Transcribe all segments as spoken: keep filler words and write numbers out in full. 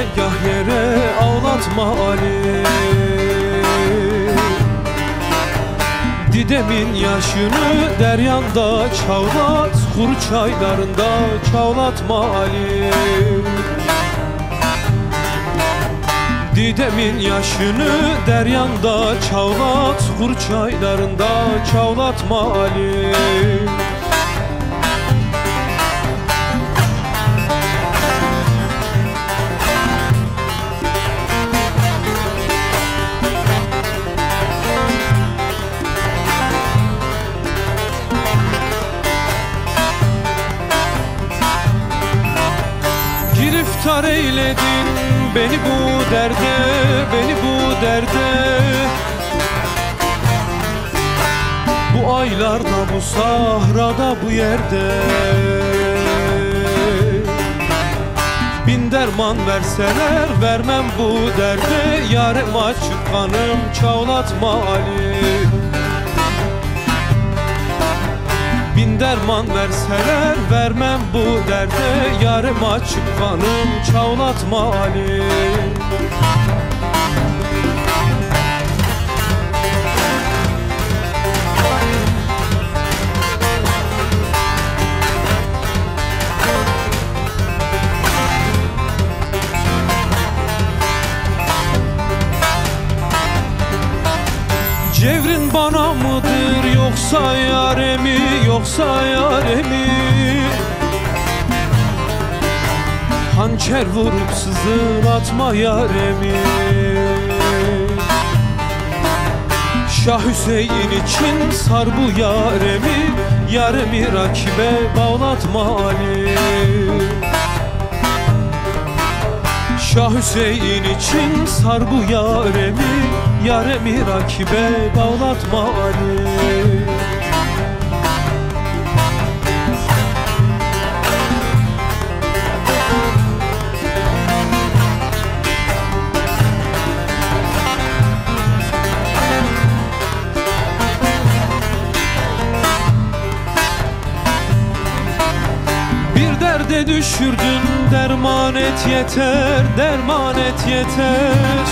gah yere ağlatma Ali. Didemin yaşını deryanda çağlat, kuru çaylarında çağlatma Ali. Didemin yaşını deryanda çağlat, kuru çaylarında çağlatma Ali. Giriftar eyledin beni bu derde, beni bu derde. Bu aylarda, bu sahrada, bu yerde. Bin derman verseler vermem bu derde. Yarım açık kanım çağlatma Ali. Bin derman verseler vermem bu derde. Yarım açık kanım çağlatma Ali. Cevrin bana mıdır yoksa yaremi, yoksa yaremi? Hançer vurup sızıratma yaremi. Şah Hüseyin için sar bu yaremi. Yaremi rakibe bağlatma Ali. Şah Hüseyin için sar bu yaremi. Yaremi rakibe bağlatma Ali. Bir derde düşürdün derman et yeter, derman et yeter.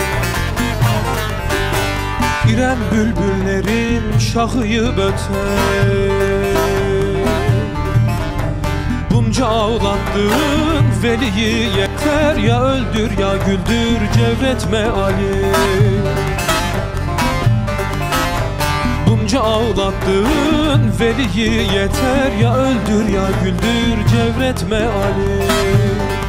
İrem bülbüllerin şahıyı öter. Bunca ağlattığın veliyi yeter. Ya öldür ya güldür cevretme Ali. Bunca ağlattığın veliyi yeter. Ya öldür ya güldür cevretme Ali.